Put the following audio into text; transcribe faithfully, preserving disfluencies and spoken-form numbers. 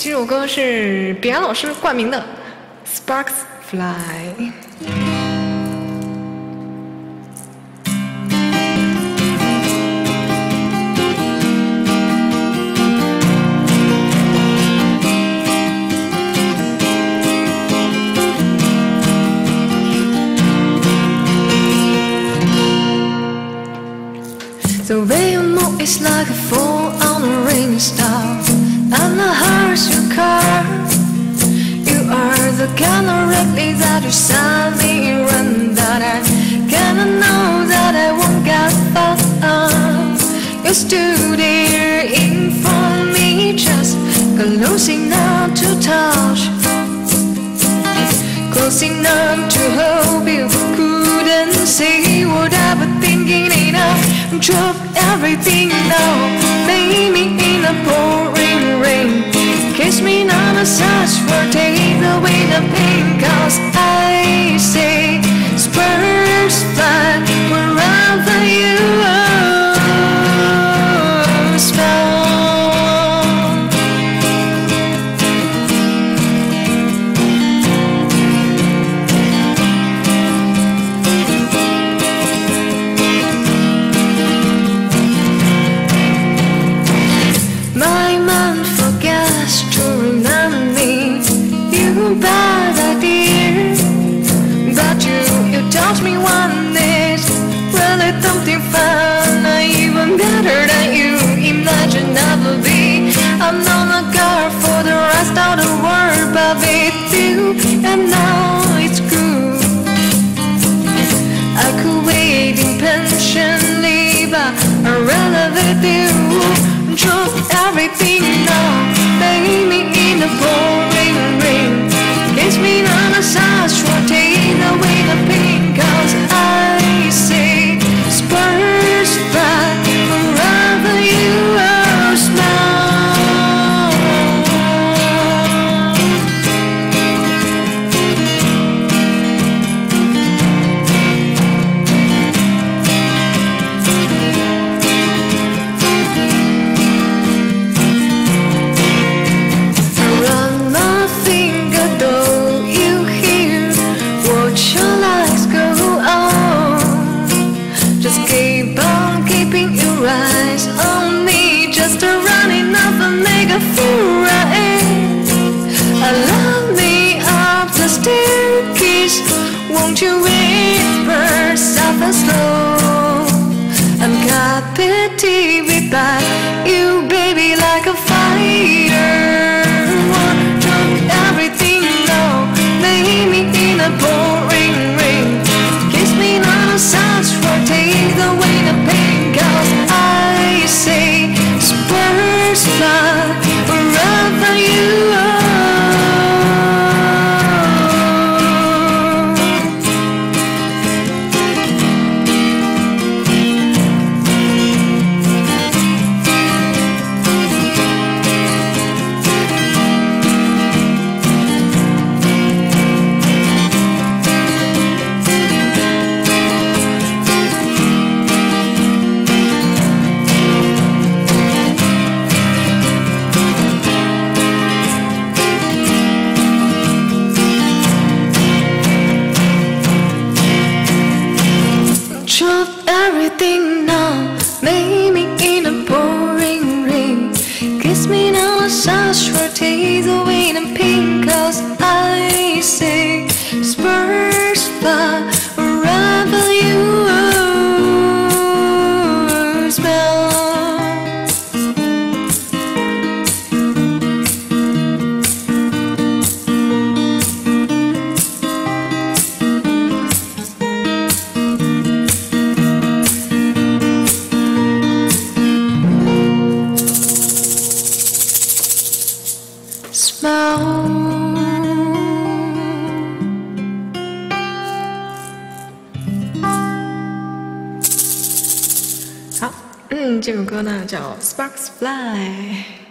这首歌是彼岸老师冠名的《Sparks Fly》。 The way you move is like a fall on a rainy star, and the hearts you carve. You are the kind of reckless that you suddenly run, that I kinda know that I won't get far. You stood there in front of me, just close enough to touch, close enough to hope you couldn't see what I was thinking enough. Drop everything now, lay me in the pouring rain. Kiss me not a such word, take away the pain. Cause I say, spurs fly wherever you are. Smile. My mind forgets to remember me. You bad idea, but you, you taught me one day. Really something fun, even better than you imagined I would be. I'm on a guard for the rest of the world, but with you, and now it's good. I could wait impatiently, but I'd rather with you. Drop everything now, lay me in the pouring rain. Kiss me not a such word, take away the pain. Cause I say, spurs fly wherever you are. Smile. Keep on keeping your eyes on me, just a running up and make a fool right. Allow me up the staircase, won't you whisper soft and slow? I'm captivated by you, baby, like a fighter. Drop everything now, lay me in a pouring rain. Kiss me not a such word, take away the pain. Cause I say, spurs fly wherever you are. Drop everything now, lay me in a pouring rain. Kiss me now, a such word, take away the pain. Cause I say, spurs fly wherever you are. Smell. Smile. 好，嗯，这首歌呢叫《Sparks Fly》。